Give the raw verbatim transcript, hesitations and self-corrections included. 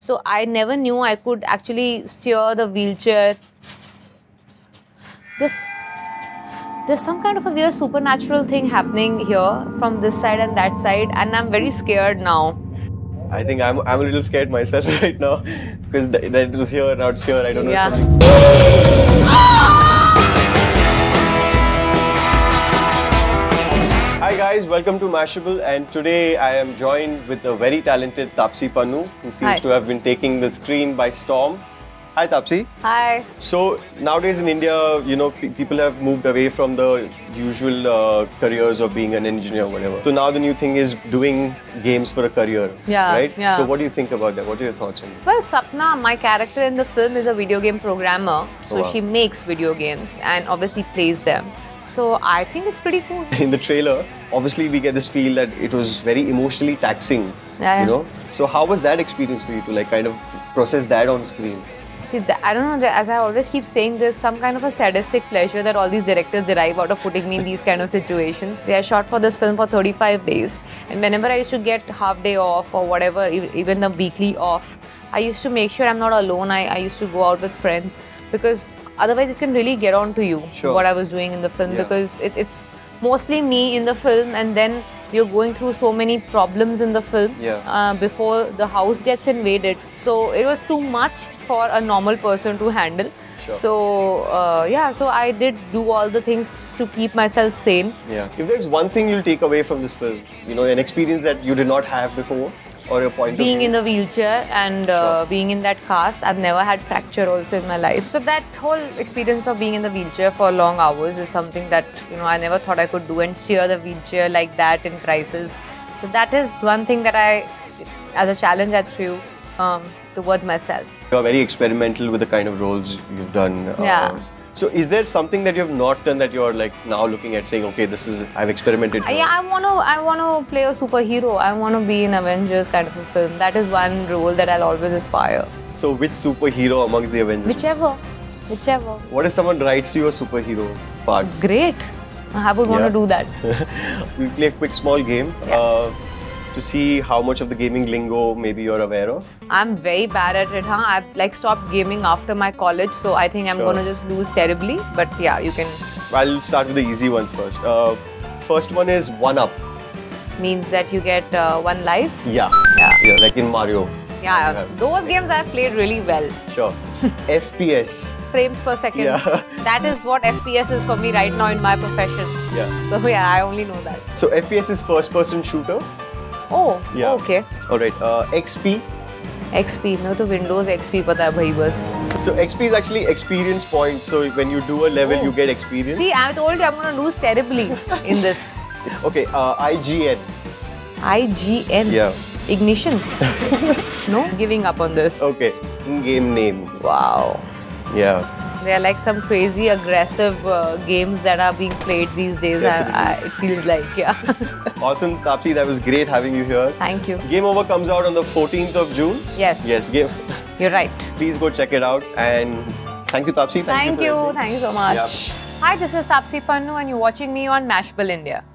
So I never knew I could actually steer the wheelchair. The, there's some kind of a weird supernatural thing happening here from this side and that side, and I'm very scared now. I think I'm, I'm a little scared myself right now because that th it was here, now it's here, I don't know. Yeah. Something. Hi guys, welcome to Mashable, and today I am joined with a very talented Taapsee Pannu who seems Hi. to have been taking the screen by storm. Hi Taapsee. Hi. So nowadays in India, you know, pe people have moved away from the usual uh, careers of being an engineer or whatever. So now the new thing is doing games for a career, Yeah, right? yeah. So what do you think about that? What are your thoughts on this? Well, Sapna, my character in the film is a video game programmer. So Oh, wow. she makes video games and obviously plays them. So I think it's pretty cool. In the trailer, obviously we get this feel that it was very emotionally taxing, Yeah, you yeah. know? So how was that experience for you to like kind of process that on screen? See, that, I don't know, that, as I always keep saying, there's some kind of a sadistic pleasure that all these directors derive out of putting me in these kind of situations. See, I shot for this film for thirty-five days, and whenever I used to get half day off or whatever, e even the weekly off, I used to make sure I'm not alone. I, I used to go out with friends, because otherwise it can really get on to you, Sure. what I was doing in the film, Yeah. because it, it's mostly me in the film, and then you're going through so many problems in the film Yeah. uh, before the house gets invaded. So it was too much for a normal person to handle. Sure. So uh, yeah, so I did do all the things to keep myself sane. Yeah. If there's one thing you'll take away from this film, you know, an experience that you did not have before, or a point Being of view. in the wheelchair and uh, Sure. being in that cast, I've never had fracture also in my life. So that whole experience of being in the wheelchair for long hours is something that, you know, I never thought I could do, and steer the wheelchair like that in crisis. So that is one thing that I, as a challenge, I threw um, towards myself. You're very experimental with the kind of roles you've done. uh, Yeah. So is there something that you have not done that you're like now looking at saying, okay, this is, I've experimented. Uh, Yeah, I want to I want to play a superhero. I want to be in Avengers kind of a film. That is one role that I'll always aspire. So which superhero amongst the Avengers? Whichever, whichever. What if someone writes you a superhero part? Great. I would want Yeah. to do that. We'll play a quick small game Yeah. uh, to see how much of the gaming lingo maybe you're aware of. I'm very bad at it, huh? I've like stopped gaming after my college, so I think I'm Sure. going to just lose terribly. But yeah, you can. I'll start with the easy ones first. Uh, first one is one up. Means that you get uh, one life. Yeah. Yeah. Yeah, like in Mario. Yeah, You have- those games I've played really well. Sure. F P S. Frames per second. Yeah. That is what F P S is for me right now in my profession. Yeah. So yeah, I only know that. So F P S is first person shooter. Oh, Yeah. okay. Alright. Uh, X P. X P, मेरे को तो Windows X P पता है भाई बस. So X P is actually experience points. So when you do a level, Oh. you get experience. See, I told you I'm going to lose terribly in this. Okay. Uh, I G N. I G N. Yeah. Ignition. No? Giving up on this. Okay. In-game name. Wow. Yeah. There are like some crazy aggressive uh, games that are being played these days. I, I, it feels like, yeah. Awesome, Taapsee. That was great having you here. Thank you. Game Over comes out on the fourteenth of June. Yes. Yes. Game. You're right. Please go check it out. And thank you, Taapsee. Thank for you. everything. Thank you so much. Yeah. Hi, this is Taapsee Pannu and you're watching me on Mashable India.